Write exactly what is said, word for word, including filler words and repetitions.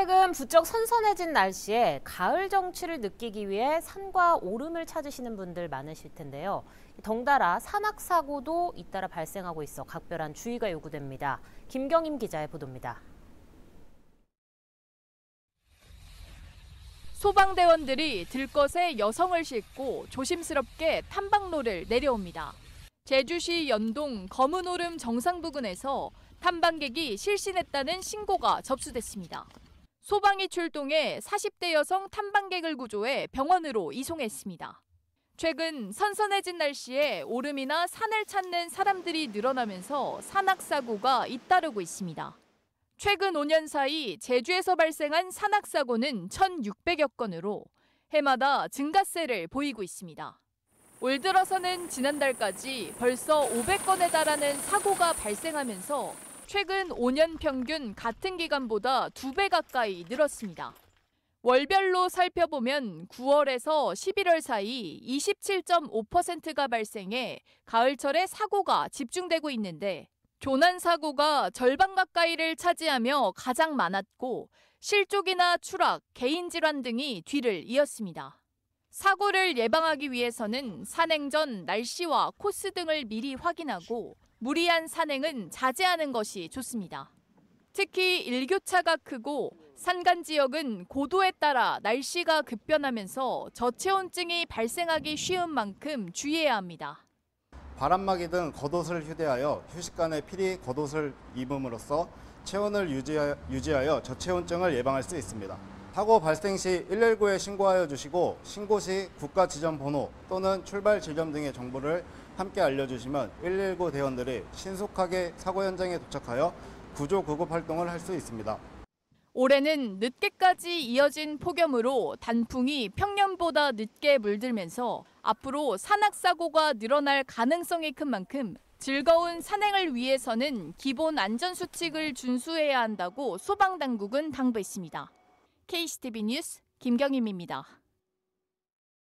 최근 부쩍 선선해진 날씨에 가을 정취를 느끼기 위해 산과 오름을 찾으시는 분들 많으실 텐데요. 덩달아 산악사고도 잇따라 발생하고 있어 각별한 주의가 요구됩니다. 김경임 기자의 보도입니다. 소방대원들이 들것에 여성을 싣고 조심스럽게 탐방로를 내려옵니다. 제주시 연동 검은오름 정상 부근에서 탐방객이 실신했다는 신고가 접수됐습니다. 소방이 출동해 사십 대 여성 탐방객을 구조해 병원으로 이송했습니다. 최근 선선해진 날씨에 오름이나 산을 찾는 사람들이 늘어나면서 산악사고가 잇따르고 있습니다. 최근 오 년 사이 제주에서 발생한 산악사고는 천육백여 건으로 해마다 증가세를 보이고 있습니다. 올 들어서는 지난달까지 벌써 오백 건에 달하는 사고가 발생하면서 최근 오 년 평균 같은 기간보다 두 배 가까이 늘었습니다. 월별로 살펴보면 구월에서 십일월 사이 이십칠 점 오 퍼센트가 발생해 가을철에 사고가 집중되고 있는데 조난 사고가 절반 가까이를 차지하며 가장 많았고 실족이나 추락, 개인 질환 등이 뒤를 이었습니다. 사고를 예방하기 위해서는 산행 전 날씨와 코스 등을 미리 확인하고 무리한 산행은 자제하는 것이 좋습니다. 특히 일교차가 크고 산간 지역은 고도에 따라 날씨가 급변하면서 저체온증이 발생하기 쉬운 만큼 주의해야 합니다. 바람막이 등 겉옷을 휴대하여 휴식간에 필히 겉옷을 입음으로써 체온을 유지하여, 유지하여 저체온증을 예방할 수 있습니다. 사고 발생 시 일일구에 신고하여 주시고 신고 시 국가 지점 번호 또는 출발 지점 등의 정보를 함께 알려주시면 일일구 대원들이 신속하게 사고 현장에 도착하여 구조 구급 활동을 할 수 있습니다. 올해는 늦게까지 이어진 폭염으로 단풍이 평년보다 늦게 물들면서 앞으로 산악사고가 늘어날 가능성이 큰 만큼 즐거운 산행을 위해서는 기본 안전수칙을 준수해야 한다고 소방당국은 당부했습니다. 케이씨티비 뉴스 김경임입니다.